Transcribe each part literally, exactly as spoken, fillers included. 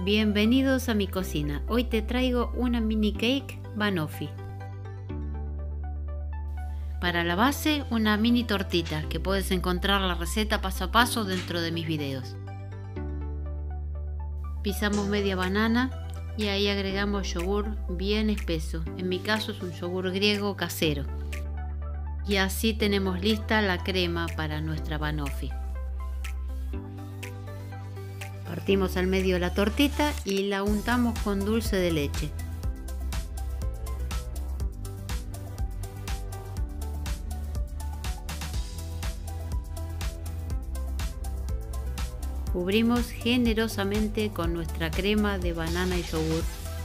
Bienvenidos a mi cocina. Hoy te traigo una mini cake banoffee. Para la base, una mini tortita que puedes encontrar la receta paso a paso dentro de mis videos. Pisamos media banana y ahí agregamos yogur bien espeso. En mi caso es un yogur griego casero. Y así tenemos lista la crema para nuestra banoffee. Partimos al medio la tortita y la untamos con dulce de leche. Cubrimos generosamente con nuestra crema de banana y yogur.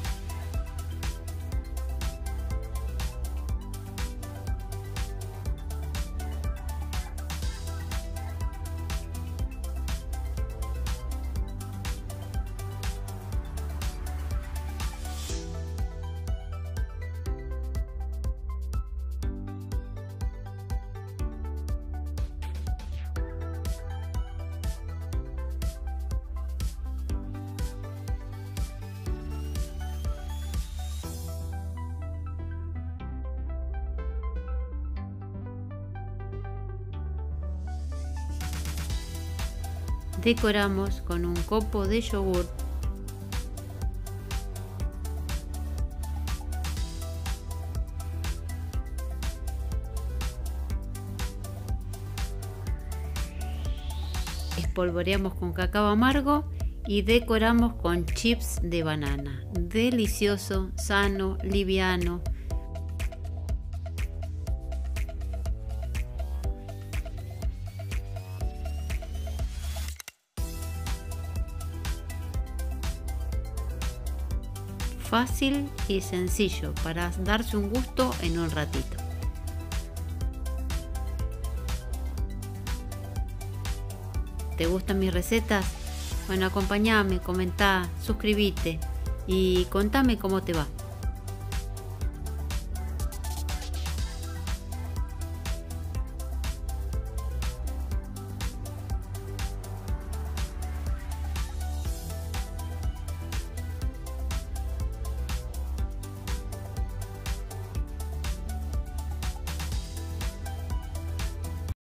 Decoramos con un copo de yogur espolvoreamos con cacao amargo y decoramos con chips de banana. Delicioso, sano, liviano. Fácil y sencillo para darse un gusto en un ratito. ¿Te gustan mis recetas? Bueno, acompáñame, comentá, suscríbete y contame cómo te va.